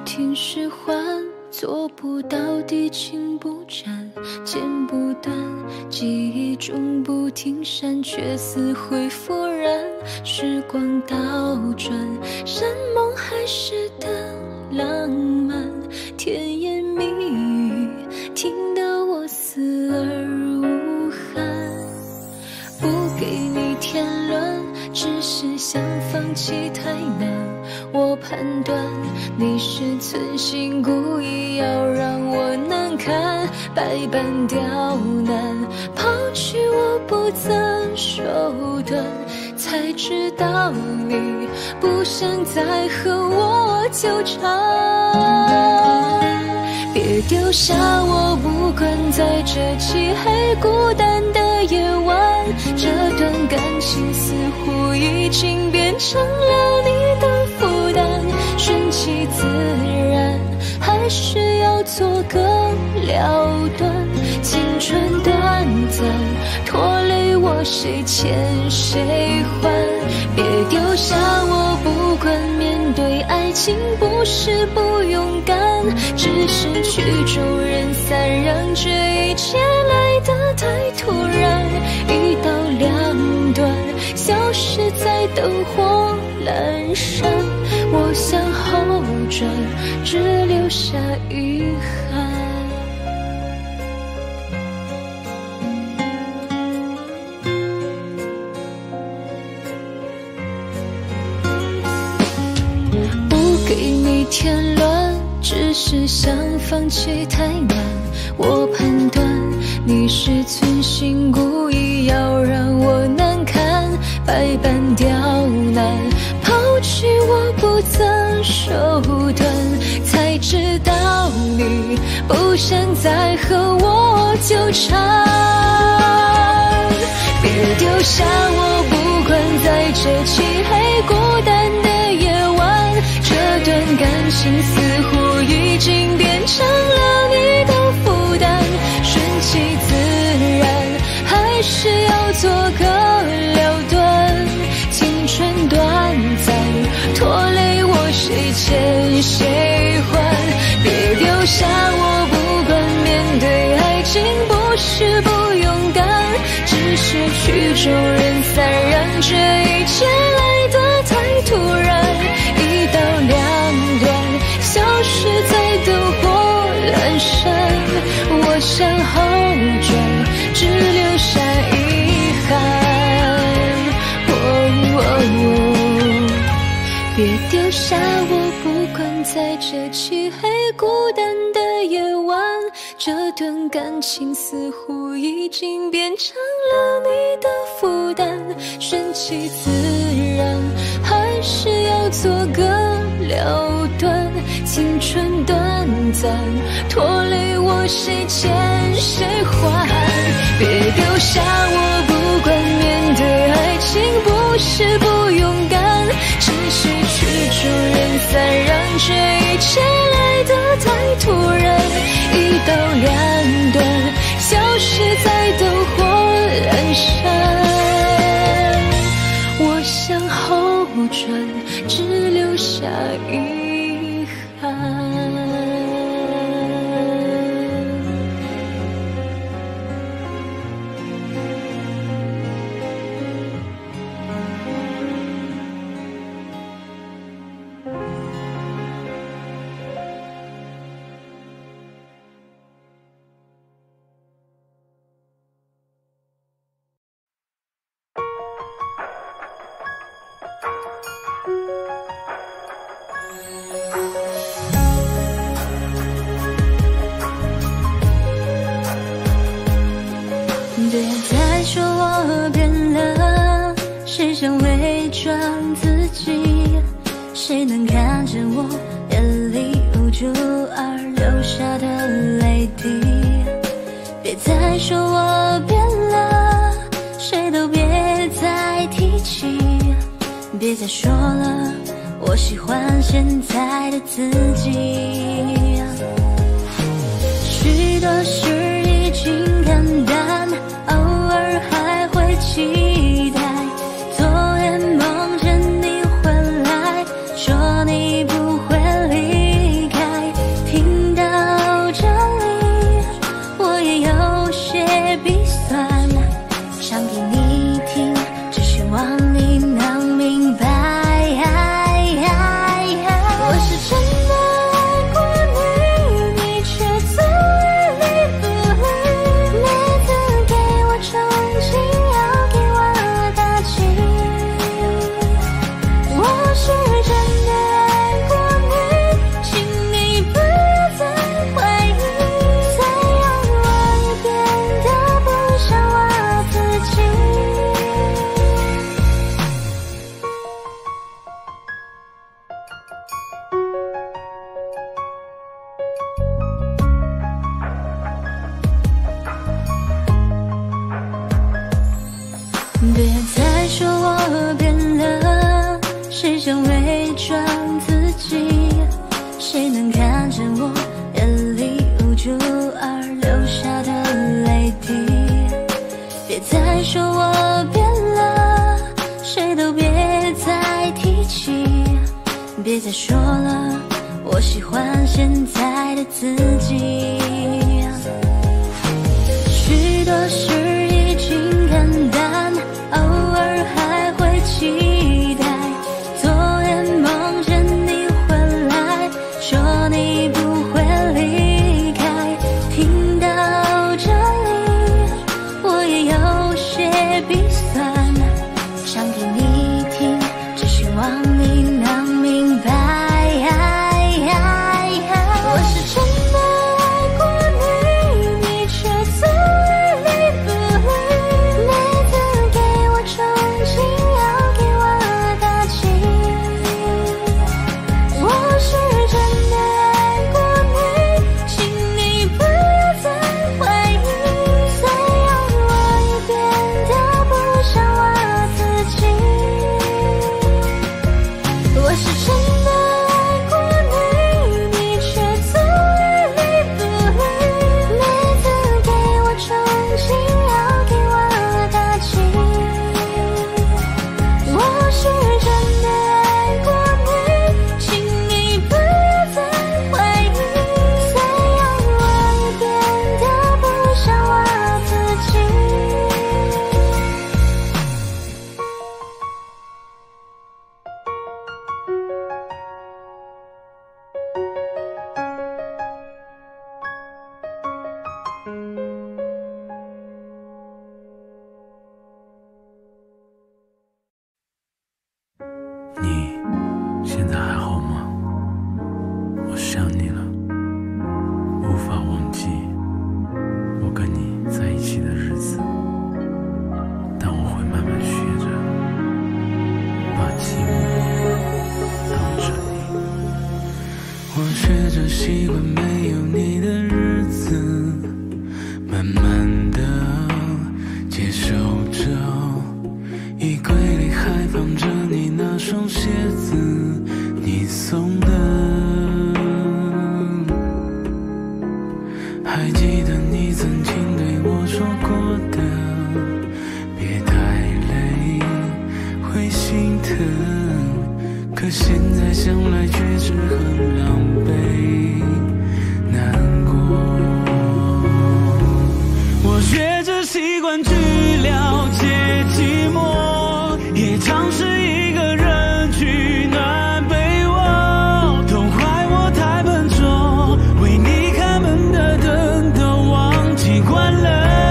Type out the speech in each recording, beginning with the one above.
停使唤，做不到地情不沾，剪不断，记忆中不停闪，却似会复燃。时光倒转，山盟海誓的浪漫，甜言蜜语听得我死而无憾。不给你添乱，只是想放弃太难。我判断你是存心故意要让我难堪，百般刁难，抛弃我不择手段，才知道你不想再和我纠缠。别丢下我，不管在这漆黑孤单的夜晚，这段感情似乎已经变成了你的负担，顺其自然，还是要做个了断。青春短暂，拖累我谁欠谁还？别丢下我，不管面对爱情不是不勇敢，只是曲终人散，让这一切来得太突然。一刀两断，消失在灯火阑珊，我向后转，只留下遗憾。不给你添乱，只是想放弃太难。我判断你是存心故意要让我难堪，百般刁难，抛弃我不择手段，才知道你不想再和我纠缠。别丢下我，不管在这漆黑孤单的夜晚，这段感情似乎已经变成了你的负担，顺其自然，还是要做个了断。青春短暂，拖累我谁欠谁还？别丢下我，不管面对爱情不是不勇敢，只是曲终人散，让这一切来得太突然。一刀两断，消失在灯火阑珊，我向后转，只留下遗憾。别丢下我，不管在这漆黑孤单的夜晚，这段感情似乎已经变成了你的负担，顺其自然，还是要做个了断。青春短暂，拖累我谁欠谁还？别丢下我，不管面对爱情不是不勇敢，只是曲终人散，让这一切来得太突然。一刀两断，消失在灯火阑珊，我向后转，只留下遗憾。 别再说我变了，谁想伪装自己？谁能看见我眼里无助而流下的泪滴？别再说我变了，谁都别再提起。别再说了，我喜欢现在的自己。许多事已经看淡，偶尔还会期待。昨夜梦见你回来，说你不会离开。 再说了，我喜欢现在的自己。许多事已经看淡，偶尔还会期待。昨夜梦见你回来，说你不会离开。听到这里，我也有些鼻酸，想给你听，只希望你能明白。我是真的爱过你，你却总爱理不理。每次给我憧憬，要给我打气。我是真的爱过你，请你不要再怀疑。虽然我已变得不像我自己，我是真的爱过你，你却总爱理不理。每次给我憧憬，要给我打气。我是真的爱过你，请你不要再怀疑。虽然我已变得不像我自己。 你现在还好吗？我想你了，无法忘记我跟你在一起的日子，但我会慢慢学着把寂寞当着你。我学着习惯没有你的日子，慢慢的接受着衣柜里还放着你那双鞋子，你送的。还记得你曾经对我说过的，别太累，会心疼。可现在想来却是很狼狈，难过。我学着习惯去了解寂寞，也尝试一个人取暖被窝，都怪我太笨拙，为你开门的灯都忘记关了，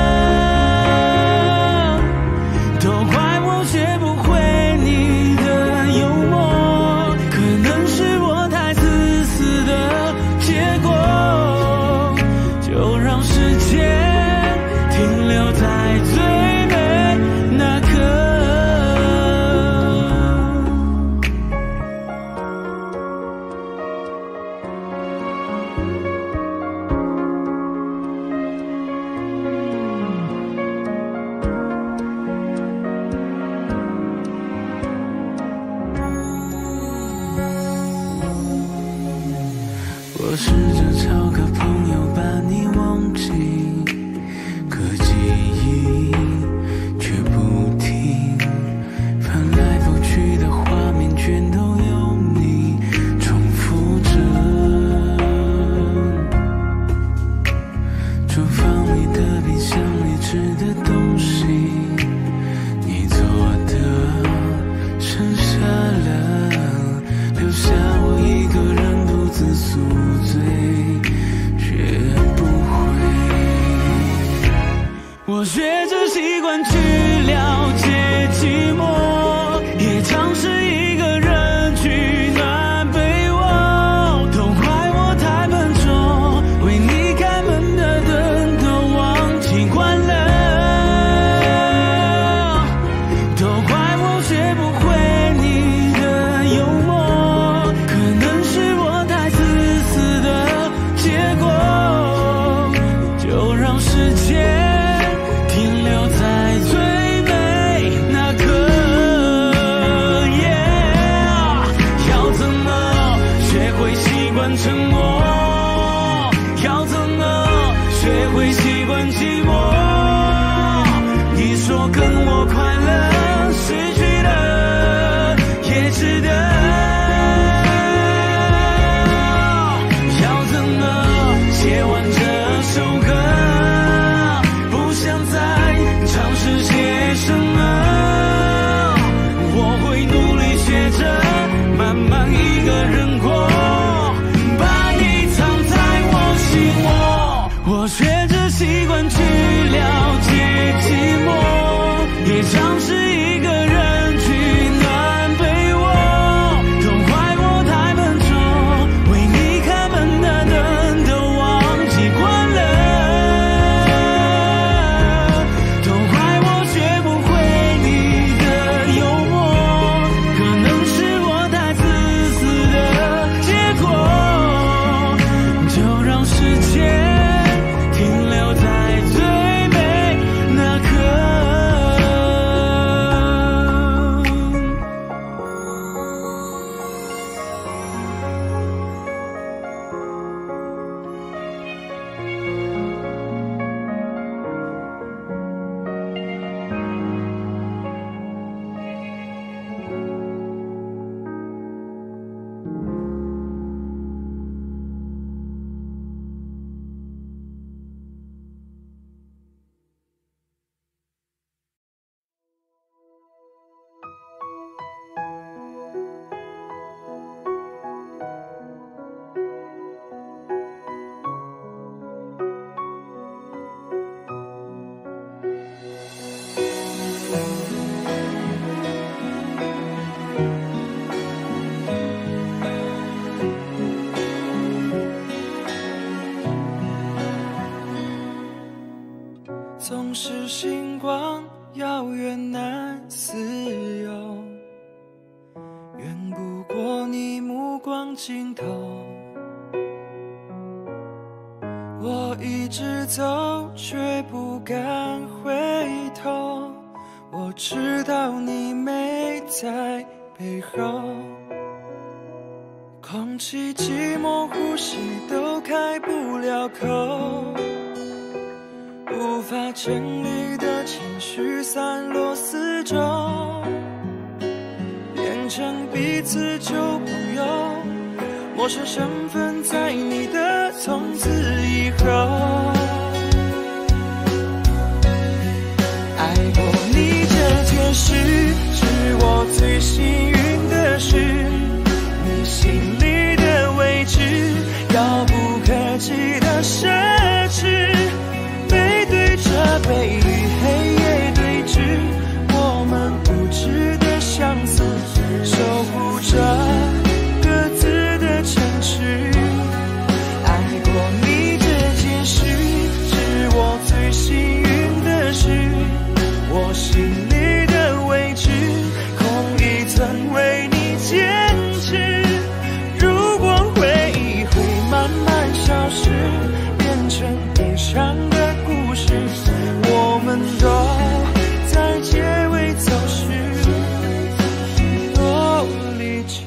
都怪我学不会你的幽默，可能是我太自私的结果，就让时间停留在最美那刻。我试着找个朋友把你忘记，可记忆却不停，翻来覆去的画面全都有你重复着。厨房里的冰箱里吃的东西，你做的剩下了，留下我一个人独自宿醉，学不会。我学着习惯去了解寂寞，也尝试一个人取暖被窝，都怪我太笨拙，为你开门的灯都忘记关了，都怪我学不会你的幽默，可能是我太自私的结果，就让时间停留在最美那刻。要怎么学会习惯沉默？要怎么学会习惯寂寞？你说跟我快乐，失去了也值得。 总是星光遥远难自由，远不过你目光尽头。我一直走，却不敢回头。我知道你没在背后，空气寂寞，呼吸都开不了口。无法整理的情绪散落四周，变成彼此旧朋友，陌生身份在你的从此以后。爱过你这件事，是我最幸运的事，你心里的位置，遥不可及的奢侈。背对着背与黑夜对峙，我们无知的相似，守护着各自的城池。爱过你这件事，是我最幸运的事，我心里的位置，空一寸为你坚持。如果回忆会慢慢消失，变成悲伤的故事，我们都在结尾走时都离去。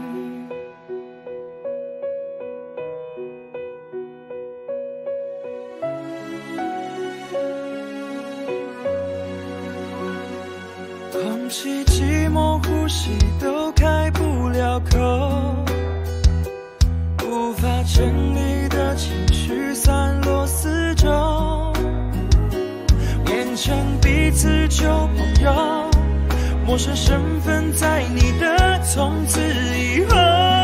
空气寂寞，呼吸都开不了口，无法整理的情绪散落四周，变成彼此旧朋友，陌生身份在你的从此以后。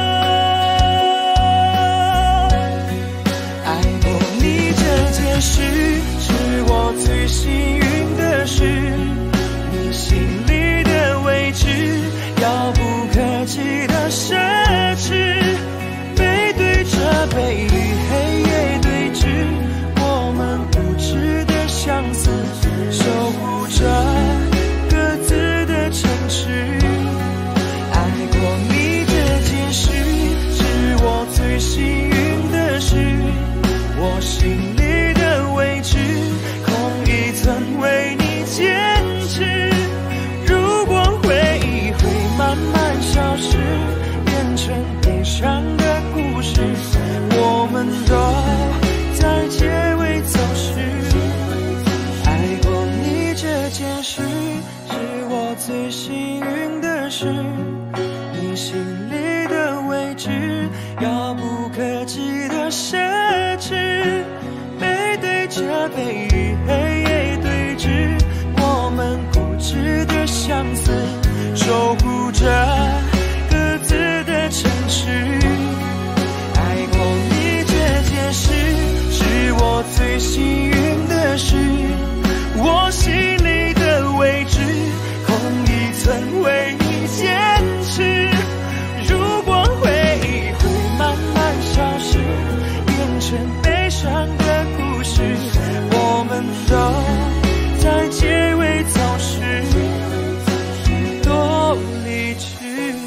爱过你这件事，是我最幸运的事，你心里的位置，遥不可及的奢侈。背对着背与黑夜对峙，我们无知的相似，守护着各自的城池。爱过你这件事，是我最幸运的事，我心里的位置，空一寸为你坚持。如果回忆会慢慢消失，变成悲伤的故事，我们都在结尾走时。爱过你这件事，是我最幸运的事，你心里的位置，遥不可及的奢侈。背对着背与黑夜对峙，我们固执的相似，守护着各自的城市。爱过你这件事，是我最幸运的事，我心里的位置，空一寸为你坚持。如果回忆会慢慢消失，变成悲伤的故事，我们都在结尾走时都离去。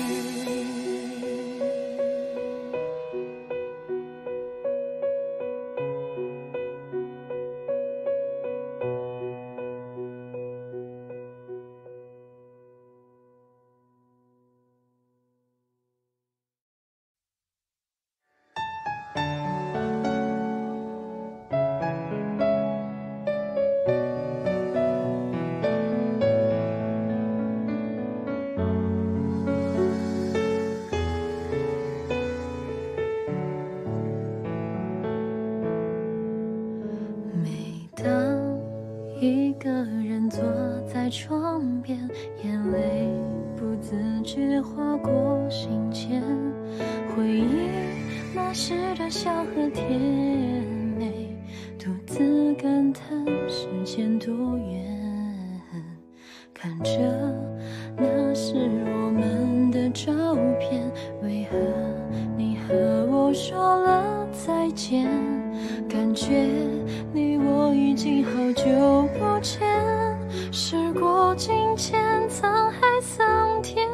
一个人坐在窗边，眼泪不自觉划过心间，回忆那时的笑和甜美，独自感叹时间多远。看着那是我们的照片，为何你和我说了再见？感觉你我已经好久不过千，时过境迁，沧海桑田。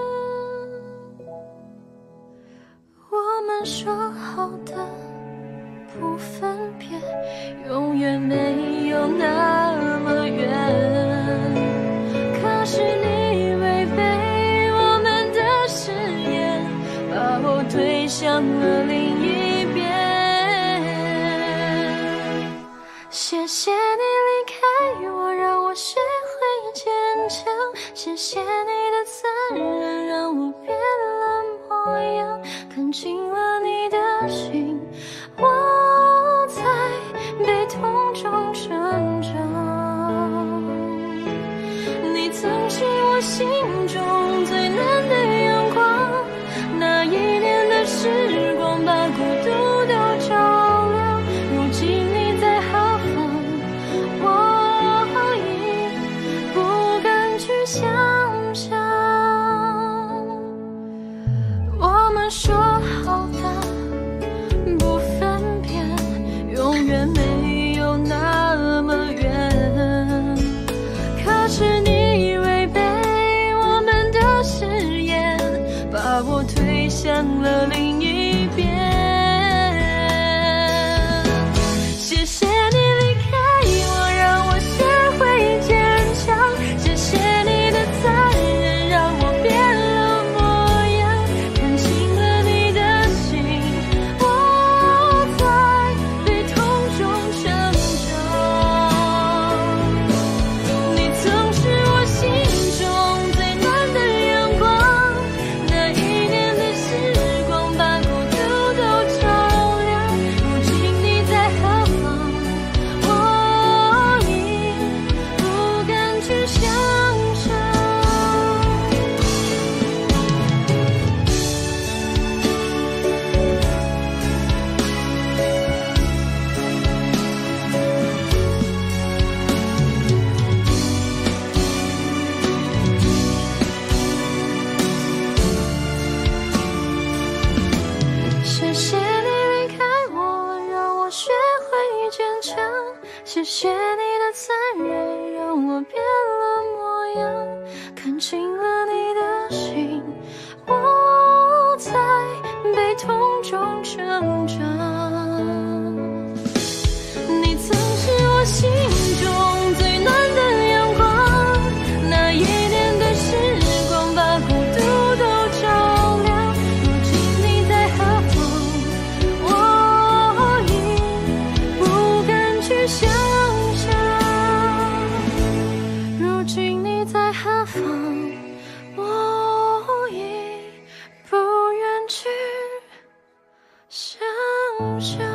我们说好的不分别，永远没有那么远。可是你违背我们的誓言，把我推向了另一边。谢谢你离开我，让我学会坚强。谢谢你的残忍，让我变了模样。看清了你的心，我在悲痛中成长。你曾是我心中最暖的阳光，那一年的时光把孤独都照亮。如今你在何方，我已不敢去想象。我们说好的不分辨，永远没有那么远。可是你违背我们的誓言，把我推向了另一边。谢谢你离开我，让我学会坚强。谢谢你的残忍，让我变了模样。看清了你的心，我在悲痛中成长。你曾是我心中最暖的阳光，那一年的时光把孤独都照亮。如今你在何方，我已不敢去想象。谢谢你离开我，让我学会坚强。谢谢你的残忍，让我变了模样。看清了你的心，我在悲痛中成长。你曾是我心中最暖的阳光，那一年的时光把孤独都照亮。如今你在何方，我已不敢去想象。如今你在何方，我已不愿去想象。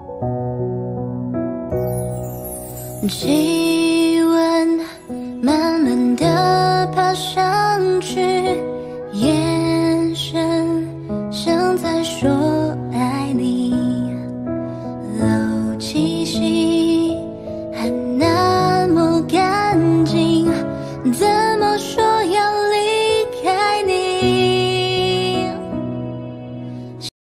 气温慢